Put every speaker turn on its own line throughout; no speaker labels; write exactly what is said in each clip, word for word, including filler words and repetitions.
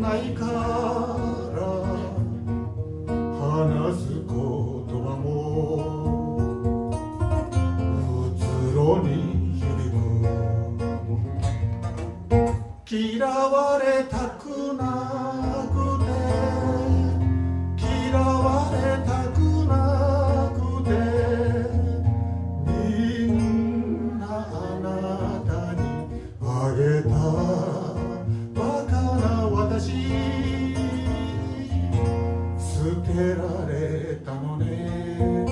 ないから話す言葉もうつろに響く。嫌われたくなくて嫌われたくなくてみんなあなたにあげたバカな私捨てられたのね。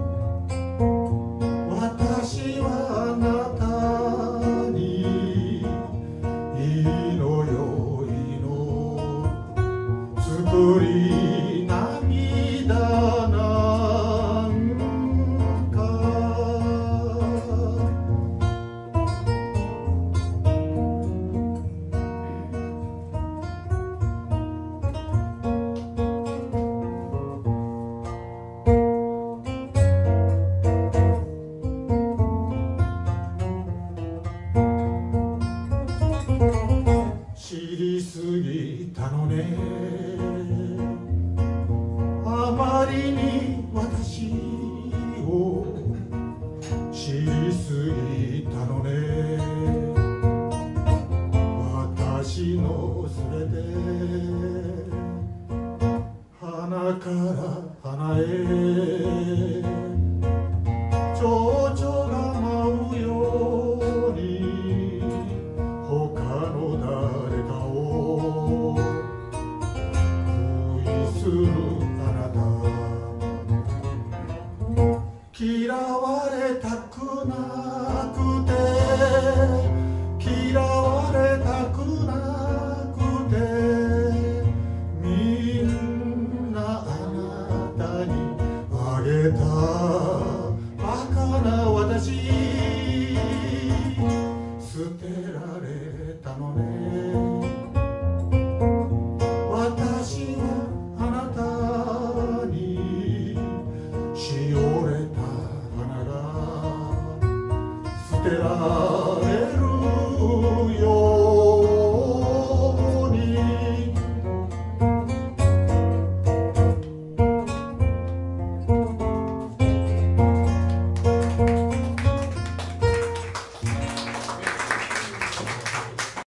私はあなたにいいのよいいの作り涙なんか知りすぎたのね。あまりに私を知りすぎたのね。私のすべて花から花へ蝶々が舞うように他の誰かを恋するあなた。嫌われたくなくて嫌われたくなくてみんなあなたにあげたバカな私捨てられたのね。私はあなたにしおれた花が捨てられた